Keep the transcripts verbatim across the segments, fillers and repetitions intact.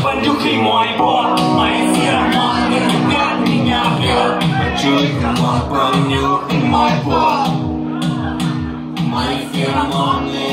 понюхай мой пот. Мои феромоны как меня бьет. Почуй, камон, понюхай мой пот. Мои феромоны.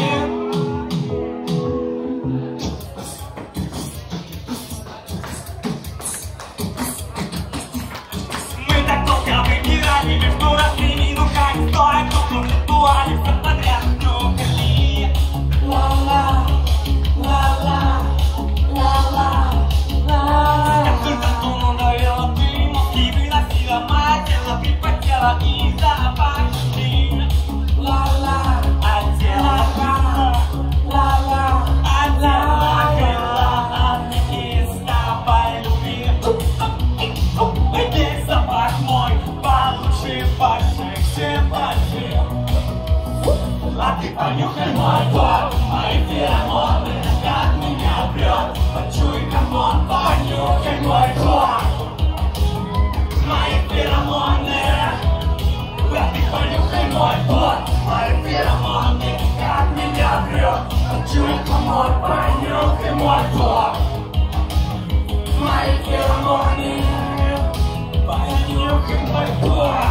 Мы так долго выбирали между разными руками, стоя друг в ритуале, все подряд нюхали. Ла-ла, ла-ла, ла-ла, ла-ла. Как только что надоело, ты мозги выносила, мое тело припотело и запахли. Ла-ла, а тело было, ла-ла, а тело было, и с тобой любви. Иди запах мой, получше, больше, все больше. А ты понюхай мой пот, мои феромоны, как меня прет. Почуй, камон, понюхай мой пот. Мои феромоны, а ты понюхай мой пот. Мои феромоны, как меня прет. Почуй, камон, понюхай мой пот. Мои феромоны, понюхай мой пот.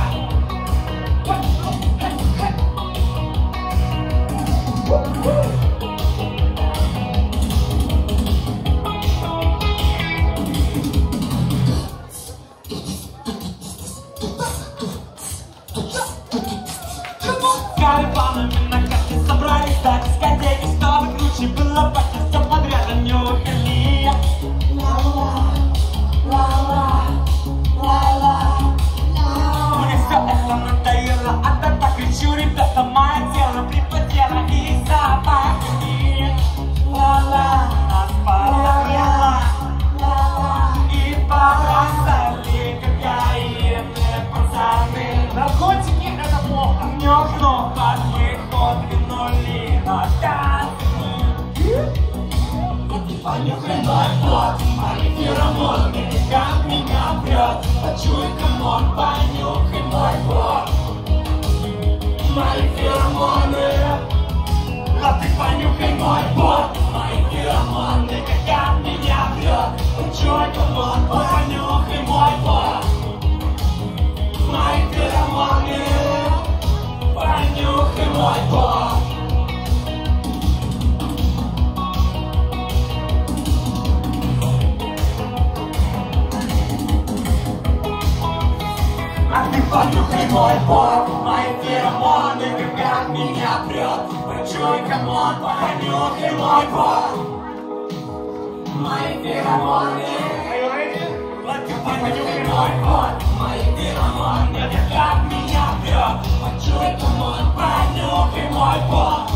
Караванами на карте собрались до дискотеки, чтобы круче было, почти все подряд нюхали. Ла-ла, ла-ла, ла-ла. Мне все это надоело, а я так кричу, ребята, мое тело припотело и запахли. Ла-ла, нас подогрело, ла-ла, и побросали кокаины, пацаны. Наркотики это плохо. Нюхнул под выход, двинули на танцы. И ты понюхай мой пот, мои феромоны, как меня прет. Почуй, камон, понюхай мой пот. Мои феромоны, а ты понюхай мой пот. Мои феромоны, как меня прет. Почуй, камон, понюхай мой пот. Мои феромоны, понюхай мой пот. А ты понюхай мой пот, мои феромоны, как меня прет. Почуй, камон, понюхай мой пот. Мои феромоны, а ты понюхай мой пот. Мои феромоны, как меня прет. Почуй, камон, понюхай мой пот.